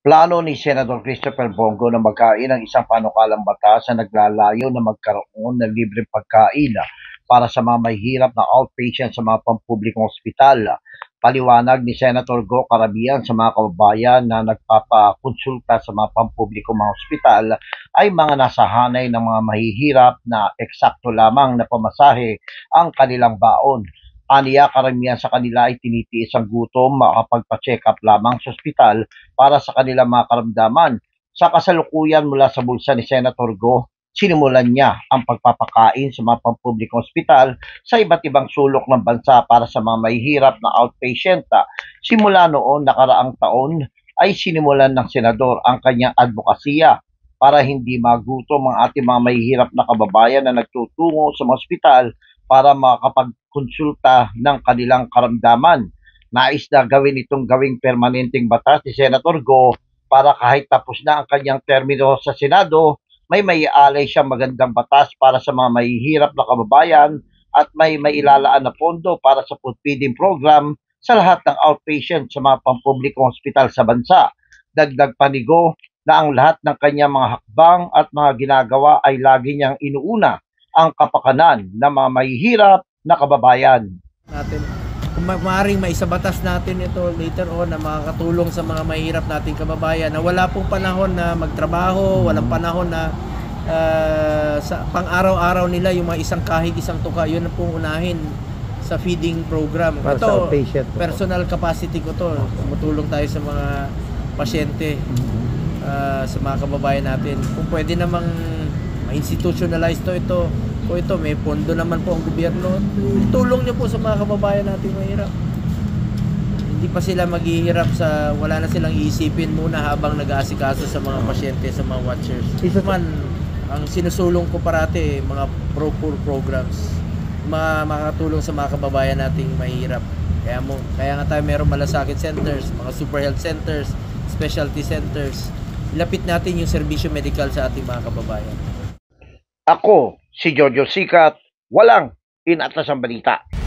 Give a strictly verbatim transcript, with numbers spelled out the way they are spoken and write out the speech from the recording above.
Plano ni Senador Christopher Bongo na magkain ng isang panukalang batas na naglalayo na magkaroon ng libreng pagkain para sa mga mahihirap na outpatient sa mga pampublikong ospital. Paliwanag ni Senator Go karamihan sa mga kababayan na nagpapakonsulta sa mga pampublikong mga ospital ay mga nasahanay ng mga mahihirap na eksakto lamang na pamasahe ang kanilang baon. Aniya karamihan sa kanila ay tinitiis ang gutom makapagpa-check up lamang sa ospital para sa kanilang mga karamdaman. Sa kasalukuyan mula sa bulsa ni Senator Go, sinimulan niya ang pagpapakain sa mga pampublikong ospital sa iba't ibang sulok ng bansa para sa mga mahihirap na outpatient. Simula noon nakaraang taon ay sinimulan ng senador ang kanyang advokasya para hindi magutom ang ating mga mahihirap na kababayan na nagtutungo sa mga ospital para makapagkonsulta ng kanilang karamdaman. Nais na gawin itong gawing permanenteng batas ni Senator Go para kahit tapos na ang kanyang termino sa Senado, may maialay siyang magandang batas para sa mga mahihirap na kababayan at may mailalaan na pondo para sa food feeding program sa lahat ng outpatient sa mga pampublikong ospital sa bansa. Dagdag panigo na ang lahat ng kanyang mga hakbang at mga ginagawa ay lagi niyang inuuna ang kapakanan ng mga mahihirap na kababayan natin. Kung ma maaaring maisabatas natin ito later on na makakatulong sa mga mahihirap nating kababayan na wala pong panahon na magtrabaho, walang panahon na uh, sa pang-araw-araw nila yung mga isang kahig, isang tuka, yun na pong unahin sa feeding program. Para ito, patient, personal capacity ko to. Tumutulong tayo sa mga pasyente, uh, sa mga kababayan natin. Kung pwede namang ma-institutionalize to ito, po ito, may pondo naman po ang gobyerno. Tulong niyo po sa mga kababayan nating mahirap. Hindi pa sila maghihirap sa, wala na silang iisipin muna habang nag-aasikaso sa mga pasyente, sa mga watchers. Isa man, ang sinusulong ko parati, mga pro-poor programs, mga makakatulong sa mga kababayan nating mahirap. Kaya, mo, kaya nga tayo mayroong malasakit centers, mga super health centers, specialty centers. Ilapit natin yung serbisyo medical sa ating mga kababayan. Ako, si Jojo Sikat, walang inatas ang balita.